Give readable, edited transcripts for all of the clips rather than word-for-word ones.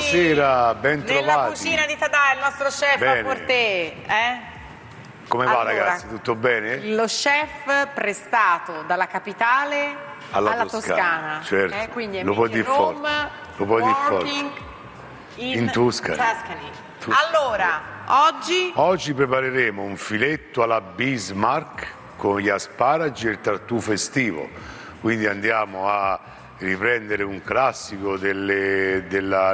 Buonasera, ben trovati. Nella cucina di Tadà, il nostro chef a Portè. Come va, ragazzi? Tutto bene? Lo chef prestato dalla capitale alla Toscana. Certo. Quindi è lo può dire forte. Lo può dire forte. In Tuscany. Allora, oggi prepareremo un filetto alla Bismarck con gli asparagi e il tartufo estivo. Quindi andiamo a riprendere un classico della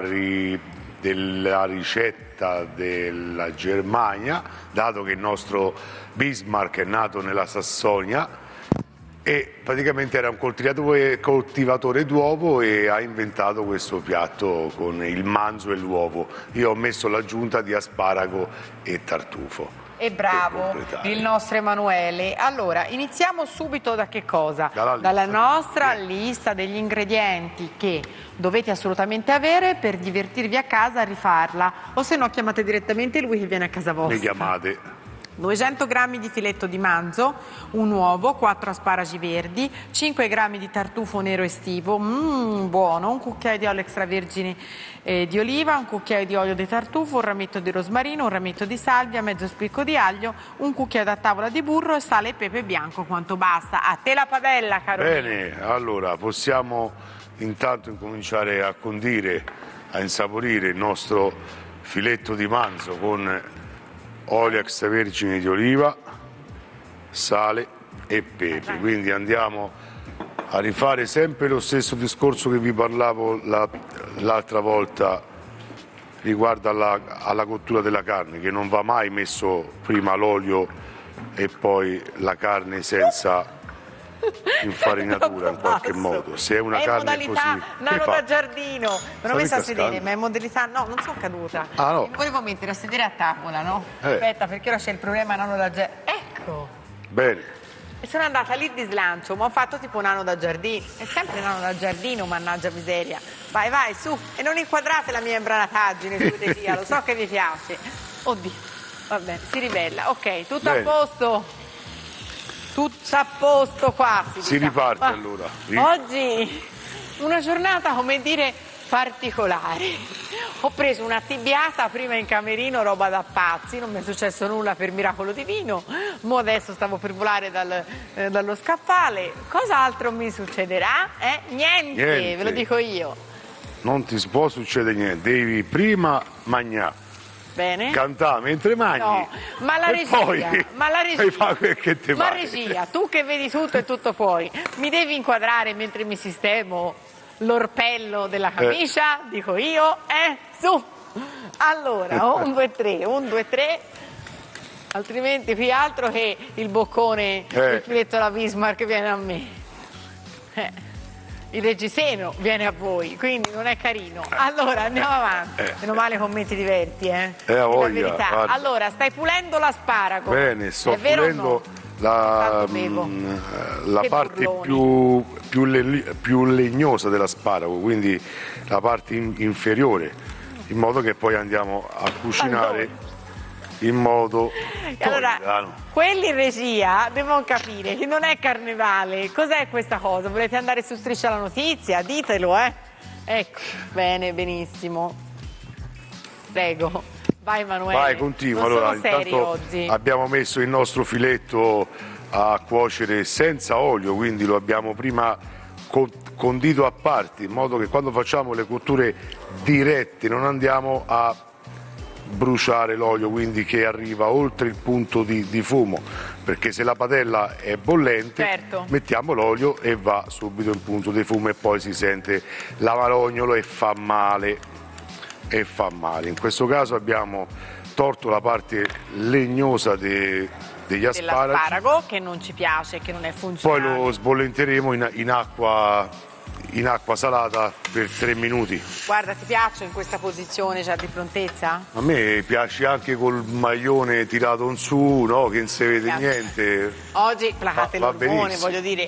ricetta della Germania, dato che il nostro Bismarck è nato nella Sassonia e praticamente era un coltivatore d'uovo e ha inventato questo piatto con il manzo e l'uovo. Io ho messo l'aggiunta di asparago e tartufo. E bravo il nostro Emanuele. Allora, iniziamo subito da che cosa? Dalla nostra lista degli ingredienti che dovete assolutamente avere per divertirvi a casa a rifarla, o se no chiamate direttamente lui che viene a casa vostra. Mi chiamate. 200 g di filetto di manzo, un uovo, 4 asparagi verdi, 5 g di tartufo nero estivo, buono, un cucchiaio di olio extravergine di oliva, un cucchiaio di olio di tartufo, un rametto di rosmarino, un rametto di salvia, mezzo spicco di aglio, un cucchiaio da tavola di burro e sale e pepe bianco quanto basta. A te la padella, caro. Bene, allora possiamo intanto incominciare a condire, a insaporire il nostro filetto di manzo con olio extravergine di oliva, sale e pepe. Quindi andiamo a rifare sempre lo stesso discorso che vi parlavo l'altra volta riguardo alla cottura della carne, che non va mai messo prima l'olio e poi la carne senza infarinatura in qualche modo. Se è una carne così, nano da giardino, me l'ho messa a sedere, ma è modalità, no, non sono caduta. No. Mi volevo mettere a sedere a tavola, no? Aspetta, perché ora c'è il problema nano da giardino. Ecco. Bene. E sono andata lì di slancio, ma ho fatto tipo nano da giardino. È sempre nano da giardino, mannaggia miseria. Vai, vai, su. E non inquadrate la mia imbranataggine su regia, lo so che vi piace. Oddio, va bene, si ribella. Ok, tutto a posto. Tutto a posto qua. Si riparte allora. Oggi una giornata, come dire, particolare. Ho preso un'attibbiata prima in camerino, roba da pazzi, non mi è successo nulla per miracolo divino. Mo adesso stavo per volare dallo scaffale. Cos'altro mi succederà? Niente, ve lo dico io. Non ti può succedere niente, devi prima mangiare. Bene. Cantare mentre mangi. No, ma la regia, poi ma la regia, che te ma regia, tu che vedi tutto e tutto fuori, mi devi inquadrare mentre mi sistemo l'orpello della camicia, dico io, su. Allora, 1, 2, 3, 1, 2, 3. Altrimenti qui altro che il boccone, il filetto alla Bismarck viene a me. Il reggiseno viene a voi, quindi non è carino. Allora, andiamo avanti. Meno male commenti diverti, la verità. Allora, stai pulendo l'asparago. Bene, sto pulendo la parte più legnosa dell'asparago, quindi la parte inferiore, in modo che poi andiamo a cucinare in modo allora, quelli in regia devono capire che non è carnevale. Cos'è questa cosa? Volete andare su Striscia la Notizia? Ditelo, Ecco, bene, benissimo. Prego, vai Emanuele. Vai, continua. Allora, intanto oggi abbiamo messo il nostro filetto a cuocere senza olio, quindi lo abbiamo prima condito a parte, in modo che quando facciamo le cotture dirette non andiamo a bruciare l'olio, quindi che arriva oltre il punto di fumo, perché se la padella è bollente mettiamo l'olio e va subito in punto di fumo e poi si sente l'avarognolo e fa male. In questo caso abbiamo torto la parte legnosa degli asparagi, dell'asparago, che non ci piace, che non è funzionale. Poi lo sbollenteremo in acqua salata per 3 minuti. Guarda, ti piace in questa posizione già di prontezza? A me piace anche col maglione tirato in su, no? Che non si vede niente. Oggi placate l'ormone, voglio dire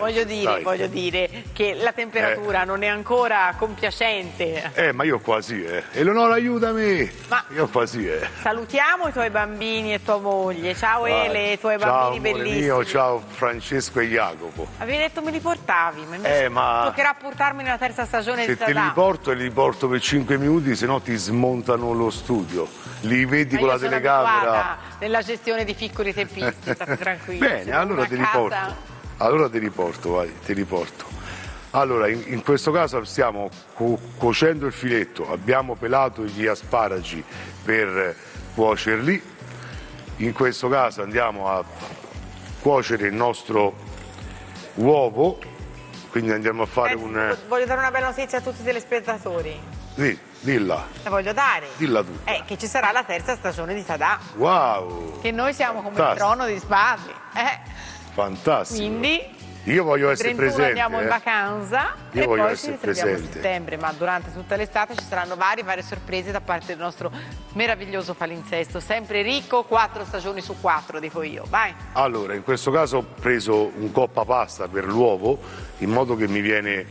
che la temperatura non è ancora compiacente. Ma io quasi, Eleonora, aiutami! Io quasi, Salutiamo i tuoi bambini e tua moglie. Ciao Ele, i tuoi bambini bellissimi. Mio, ciao Francesco e Jacopo. Avevi detto me li portavi, ma toccherà portarmi nella terza stagione stagione se di te li Sadà. riporto per 5 minuti, se no ti smontano lo studio. Li vedi con la telecamera. Nella gestione di piccoli tempisti, state tranquilli. Bene, allora ti riporto. Allora ti riporto, vai, ti riporto. Allora, in questo caso stiamo cuocendo il filetto, abbiamo pelato gli asparagi per cuocerli. In questo caso andiamo a cuocere il nostro uovo, quindi andiamo a fare Voglio dare una bella notizia a tutti i telespettatori. Dilla. La voglio dare. Dilla tutta. Che ci sarà la terza stagione di Sadà. Wow! Che noi siamo come il trono di spade. Fantastico. Quindi io voglio essere presente. Andiamo in vacanza e poi ci ritroviamo a settembre, ma durante tutta l'estate ci saranno varie sorprese da parte del nostro meraviglioso palinsesto, sempre ricco, 4 stagioni su 4, dico io. Vai. Allora, in questo caso ho preso un coppa pasta per l'uovo, in modo che mi viene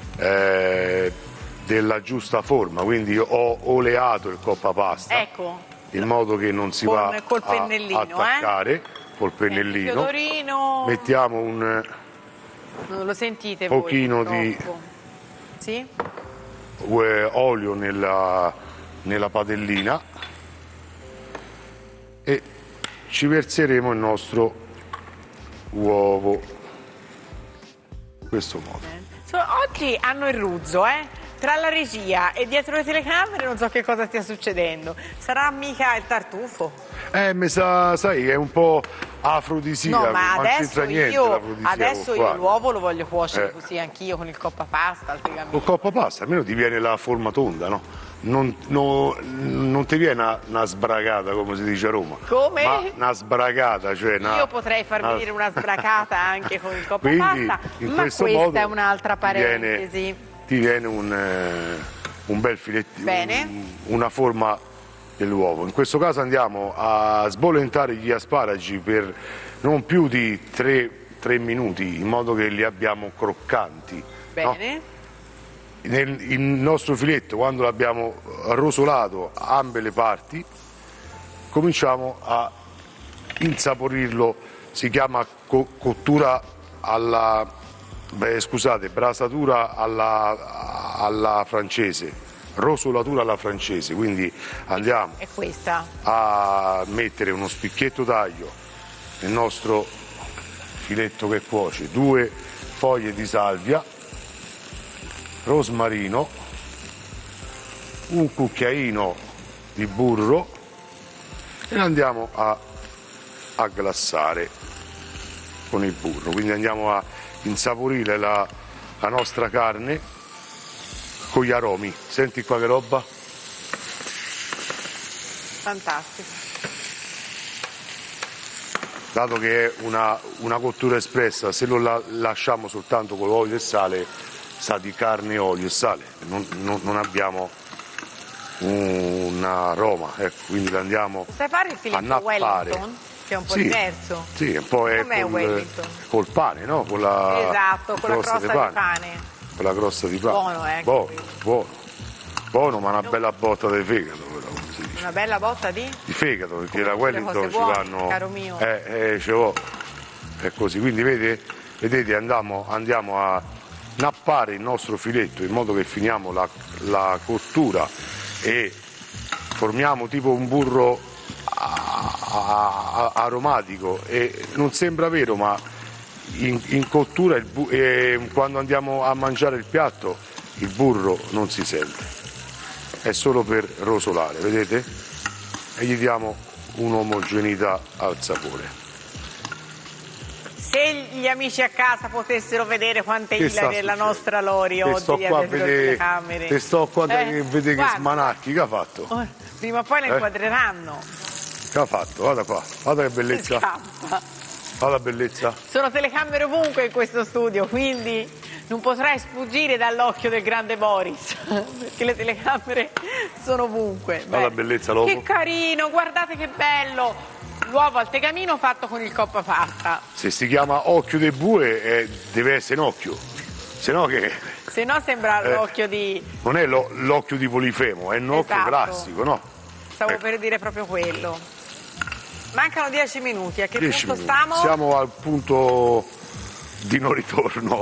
della giusta forma, quindi ho oleato il coppa pasta. Ecco. In modo che non si va col pennellino, a attaccare col pennellino. Mettiamo un non lo sentite pochino voi, di olio nella padellina e ci verseremo il nostro uovo in questo modo. Oggi hanno il ruzzo, tra la regia e dietro le telecamere non so che cosa stia succedendo. Sarà mica il tartufo? Mi sa, sai, è un po' afrodisiaco. No, ma adesso io l'uovo lo voglio cuocere così anch'io con il coppa pasta. Con coppa pasta almeno ti viene la forma tonda, no? Non ti viene una sbragata, come si dice a Roma. Come? Ma una sbragata, cioè io potrei far venire una sbracata anche con il coppa quindi, pasta, in ma questo questa modo è un'altra parentesi. Ti viene un bel filettino, una forma dell'uovo. In questo caso andiamo a sbollentare gli asparagi per non più di 3 minuti, in modo che li abbiamo croccanti. Bene. No? Il nostro filetto, quando l'abbiamo rosolato ambe le parti, cominciamo a insaporirlo. Si chiama cottura brasatura alla francese, rosolatura alla francese. Quindi andiamo a mettere uno spicchietto d'aglio nel nostro filetto che cuoce, 2 foglie di salvia, rosmarino, un cucchiaino di burro e andiamo a glassare con il burro. Quindi andiamo a insaporire la nostra carne con gli aromi. Senti qua che roba? Fantastico. Dato che è una cottura espressa, se lo lasciamo soltanto con olio e sale, sa di carne, olio e sale, non abbiamo un aroma, quindi lo andiamo Sai fare il filetto Wellington? Che è un po' diverso. Sì, un po' è col pane, no? Con la crosta di pane. Con la crosta di pane. Buono, buono, ma una bella botta di fegato, però, come si dice. Una bella botta di fegato, perché la Wellington ci vanno. Caro mio. Ce l'ho. È così, quindi vedete andiamo a nappare il nostro filetto in modo che finiamo la cottura e formiamo tipo un burro aromatico, e non sembra vero, ma in cottura quando andiamo a mangiare il piatto il burro non si sente, è solo per rosolare, vedete? E gli diamo un'omogeneità al sapore. Se gli amici a casa potessero vedere quante ilari della nostra Lori oggi dietro le telecamere. Te sto qua che vede che smanacchi, che ha fatto? Prima o poi la inquadreranno. Che ha fatto? Guarda qua, guarda che bellezza. Guarda bellezza. Sono telecamere ovunque in questo studio, quindi non potrai sfuggire dall'occhio del grande Boris, perché le telecamere sono ovunque. Guarda la bellezza, l'uovo. Che carino, guardate che bello. L'uovo al tegamino fatto con il coppa pasta. Se si chiama occhio del bue deve essere in occhio, se no che... Se no sembra l'occhio di... Non è l'occhio di Polifemo, è un occhio classico, no? Stavo per dire proprio quello. Mancano 10 minuti, a che punto stiamo? Siamo al punto di non ritorno.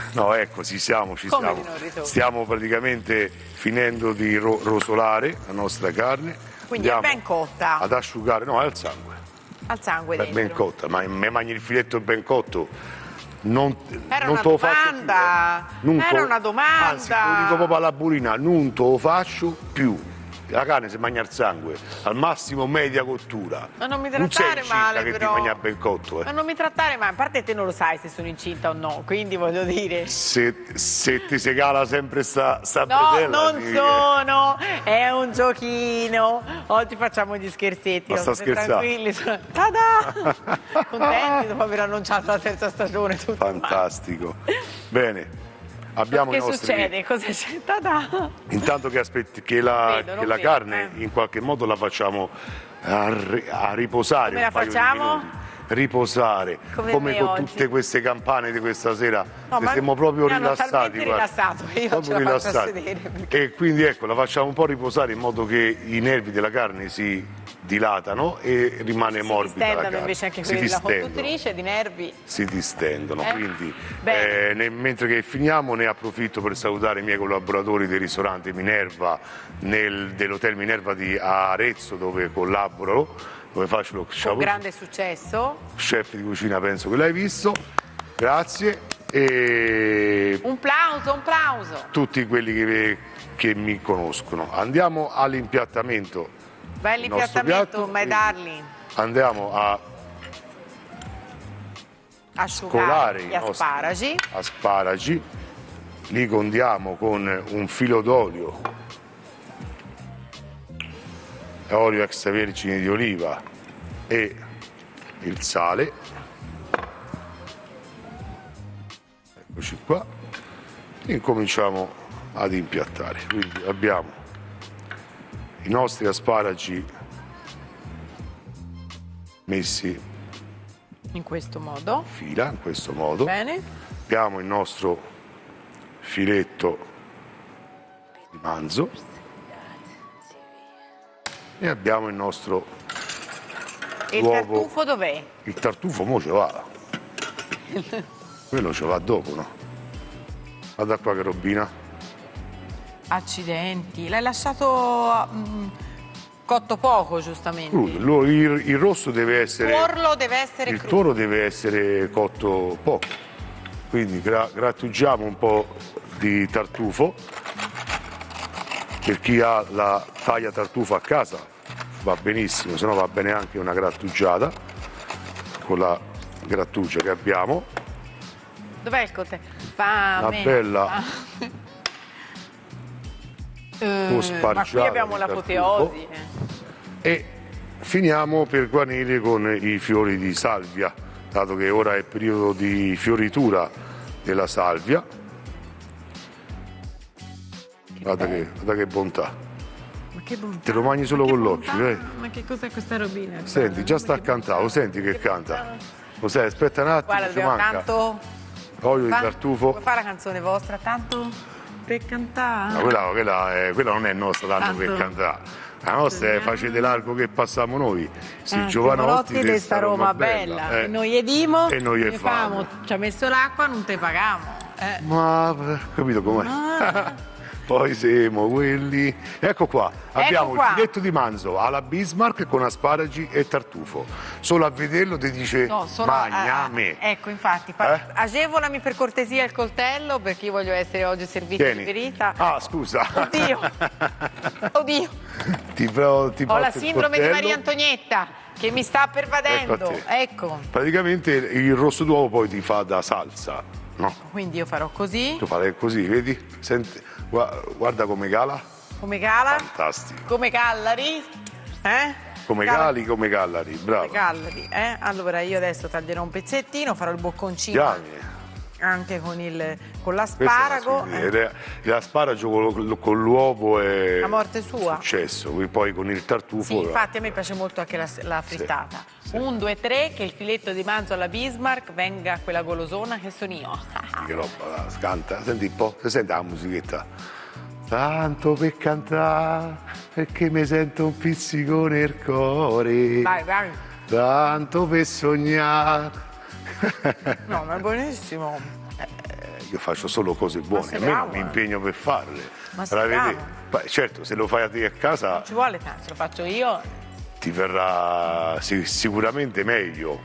No, ecco, ci siamo. Stiamo praticamente finendo di rosolare la nostra carne. Quindi è ben cotta. Ad asciugare, no, è al sangue. Al sangue dentro. Ben cotta, ma me mangi il filetto ben cotto. Non Era te una lo faccio domanda. più. Era una domanda. Anzi, lo dico proprio alla burina, non te lo faccio più. La carne si mangia al sangue, al massimo media cottura. Ma non mi trattare male, che però. ti mangia ben cotto. Ma non mi trattare male, a parte te non lo sai se sono incinta o no, quindi voglio dire. Se ti segala sempre sta No, bretella, non sono, è un giochino. Oggi facciamo gli scherzetti. Ma sta scherzando? Tranquilli. Tada! Contenti dopo aver annunciato la terza stagione. Tutto fantastico. Bene. Abbiamo che succede? Cosa c'è? Tada! Intanto che aspetti che la carne in qualche modo la facciamo a riposare. Come la facciamo? Riposare come con oggi. Tutte queste campane di questa sera, no, siamo proprio rilassati. Rilassato, io proprio rilassati. E quindi ecco, la facciamo un po' riposare in modo che i nervi della carne si dilatano e rimane morbida la carne. Invece anche quelli della conduttrice di nervi si distendono. Quindi mentre che finiamo ne approfitto per salutare i miei collaboratori del ristorante Minerva, dell'hotel Minerva di Arezzo, dove collaboro, dove faccio lo con grande successo. Chef di cucina, penso che l'hai visto. Grazie. E un plauso. Tutti quelli che mi conoscono. Andiamo all'impiattamento. Vai l'impiattamento, my darling. Andiamo a asciugare gli asparagi. Li condiamo con un filo d'olio, olio extravergine di oliva e il sale. Eccoci qua. E cominciamo ad impiattare. Quindi abbiamo i nostri asparagi messi in questo modo. Fila, in questo modo. Bene. Abbiamo il nostro filetto di manzo e abbiamo il nostro e uovo. Il tartufo dov'è? Il tartufo mo ce va. Quello ce va dopo, no? Guarda qua che robina. Accidenti, l'hai lasciato cotto poco, giustamente. Il rosso deve essere... Il tuorlo deve essere crudo. Il tuorlo deve essere cotto poco. Quindi grattugiamo un po' di tartufo. Per chi ha la taglia tartufo a casa va benissimo, se no va bene anche una grattugiata con la grattugia che abbiamo. Dov'è il coltello? Una bella... ma qui abbiamo l'apoteosi. E finiamo per guarnire con i fiori di salvia, dato che ora è periodo di fioritura della salvia. Guarda che bontà. Ma che bontà. Te lo mangi solo con l'occhio. Ma che cos'è questa robina? Senti, già sta a cantare, lo senti che canta? Lo sai, aspetta un attimo, guarda, ci manca. Tanto... Olio di tartufo. Vuoi fare la canzone vostra? Tanto... per cantare. No, quella non è nostra, tanto per cantare. La nostra è Facete largo che passiamo noi. Giovanotti di sta Roma bella. E noi edimo. E noi e famo. Ci ha messo l'acqua, non te pagamo. Ma capito com'è? Poi siamo quelli. Ecco qua, abbiamo il filetto di manzo alla Bismarck con asparagi e tartufo. Solo a vederlo ti dice magna me. Ecco, infatti, agevolami per cortesia il coltello, perché io voglio essere oggi servita e riverita. Ah, scusa. Oddio. Ho la sindrome di Maria Antonietta che mi sta pervadendo. Ecco. Praticamente il rosso d'uovo poi ti fa da salsa, no? Quindi io farò così. Tu farai così, vedi? Senti. Guarda come cala. Come cala? Fantastico. Come Callari? Come cali, come Callari, bravo. Come Callari, Allora io adesso taglierò un pezzettino, farò il bocconcino anche con l'asparago. L'asparago con l'uovo è la morte sua. Successo, poi con il tartufo. Sì, infatti a me piace molto anche la frittata. Sì. 1, 2, 3, che il filetto di manzo alla Bismarck venga quella golosona che sono io. Che roba, canta, senti un po', si sente la musichetta. Tanto per cantare, perché mi sento un pizzico nel cuore. Vai. Tanto per sognare. No, ma è buonissimo. Io faccio solo cose buone, almeno mi impegno per farle. Ma certo, se lo fai a te a casa... Non ci vuole tanto, se lo faccio io... Ti verrà sicuramente meglio.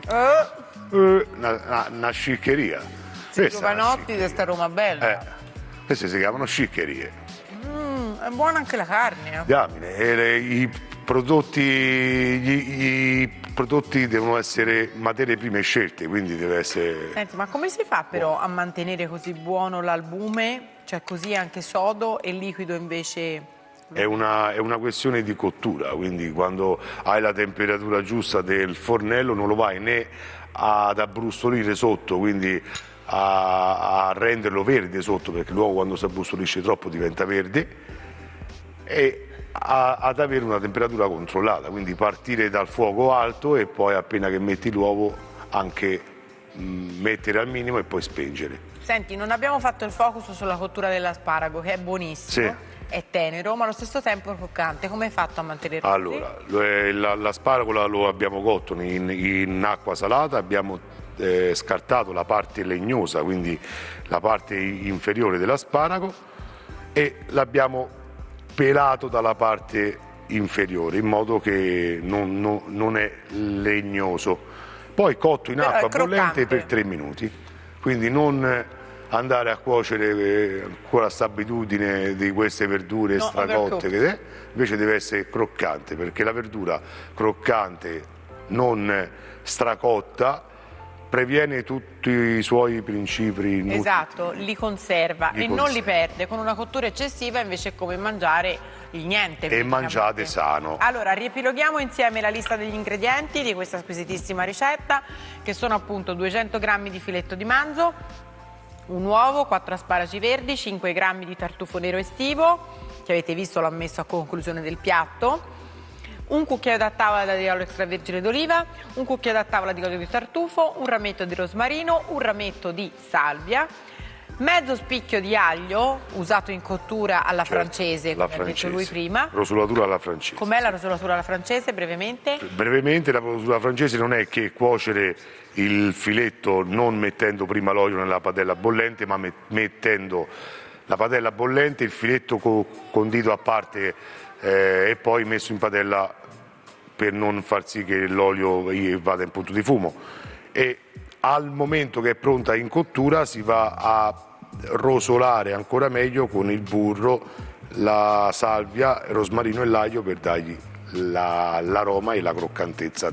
Una sciccheria. Giovanotti di sta Roma bella. Queste si chiamano sciccherie. È buona anche la carne. Diamine, i prodotti devono essere materie prime scelte, quindi deve essere... Senti, ma come si fa però a mantenere così buono l'albume, cioè così anche sodo e liquido invece... È una questione di cottura, quindi quando hai la temperatura giusta del fornello non lo vai né ad abbrustolire sotto, quindi a renderlo verde sotto, perché l'uovo quando si abbrustolisce troppo diventa verde, e ad avere una temperatura controllata, quindi partire dal fuoco alto e poi appena che metti l'uovo anche mettere al minimo e poi spengere. Senti, non abbiamo fatto il focus sulla cottura dell'asparago, che è buonissimo. Sì. È tenero, ma allo stesso tempo è croccante. Come hai fatto a mantenerlo così? Allora, l'asparago lo abbiamo cotto in acqua salata, abbiamo scartato la parte legnosa, quindi la parte inferiore dell'asparago, e l'abbiamo pelato dalla parte inferiore, in modo che non è legnoso. Poi cotto in acqua bollente per 3 minuti, quindi non... andare a cuocere con la abitudine di queste verdure stracotte, invece deve essere croccante, perché la verdura croccante non stracotta previene tutti i suoi principi. Esatto, li conserva e non li perde. Con una cottura eccessiva invece è come mangiare il niente. E mangiate sano. Allora, riepiloghiamo insieme la lista degli ingredienti di questa squisitissima ricetta, che sono appunto 200 g di filetto di manzo, un uovo, 4 asparagi verdi, 5 g di tartufo nero estivo, che avete visto l'ho messo a conclusione del piatto, un cucchiaio da tavola di olio extravergine d'oliva, un cucchiaio da tavola di olio di tartufo, un rametto di rosmarino, un rametto di salvia, mezzo spicchio di aglio usato in cottura alla francese, come ha detto lui prima. Rosolatura alla francese. Com'è la rosolatura alla francese, brevemente? Brevemente, la rosolatura francese non è che cuocere il filetto non mettendo prima l'olio nella padella bollente, ma mettendo la padella bollente, il filetto condito a parte e poi messo in padella per non far sì che l'olio vada in punto di fumo. E al momento che è pronta in cottura si va a rosolare ancora meglio con il burro, la salvia, il rosmarino e l'aglio per dargli l'aroma e la croccantezza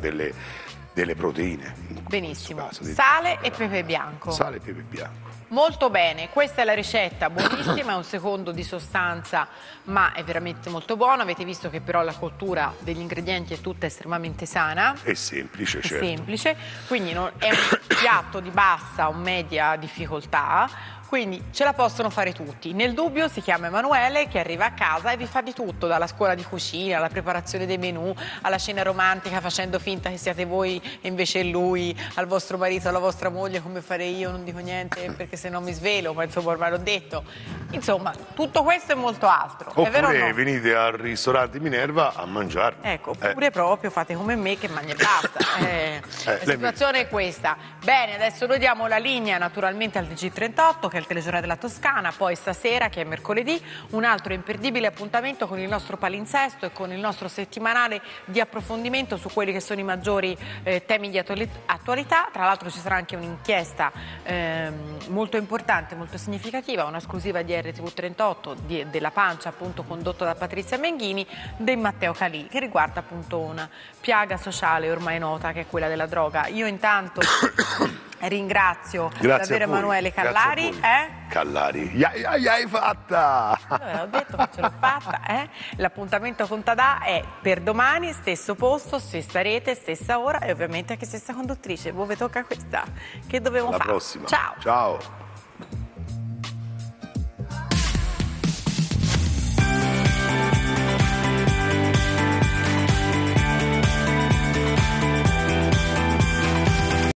delle proteine. Benissimo, sale e pepe bianco. Sale e pepe bianco. Molto bene, questa è la ricetta, buonissima, è un secondo di sostanza, ma è veramente molto buono. Avete visto che però la cottura degli ingredienti è tutta estremamente sana. È semplice, certo. È semplice, quindi è un piatto di bassa o media difficoltà, quindi ce la possono fare tutti. Nel dubbio si chiama Emanuele, che arriva a casa e vi fa di tutto, dalla scuola di cucina, alla preparazione dei menù, alla cena romantica facendo finta che siate voi e invece è lui, al vostro marito, alla vostra moglie, come fare io, non dico niente perché se no mi svelo, ma insomma ormai l'ho detto. Insomma, tutto questo e molto altro. Oppure è vero o no? Venite al ristorante Minerva a mangiare. Ecco, oppure proprio fate come me che mangia e basta. La situazione è questa. Bene, adesso noi diamo la linea naturalmente al TG38, che è il telegiornale della Toscana, poi stasera, che è mercoledì, un altro imperdibile appuntamento con il nostro palinsesto e con il nostro settimanale di approfondimento su quelli che sono i maggiori temi di attualità. Tra l'altro ci sarà anche un'inchiesta molto importante, molto significativa, un'esclusiva di RTV38 della Pancia, appunto condotta da Patrizia Menghini, di Matteo Calì, che riguarda appunto una piaga sociale ormai nota, che è quella della droga. Io intanto ringrazio davvero Emanuele Callari. Callari, hai fatta! Ho detto che ce l'ho fatta. L'appuntamento con Tadà è per domani, stesso posto, stessa rete, stessa ora e ovviamente anche stessa conduttrice. Voi vi tocca questa. Che dobbiamo fare? Alla prossima. Ciao! Ciao!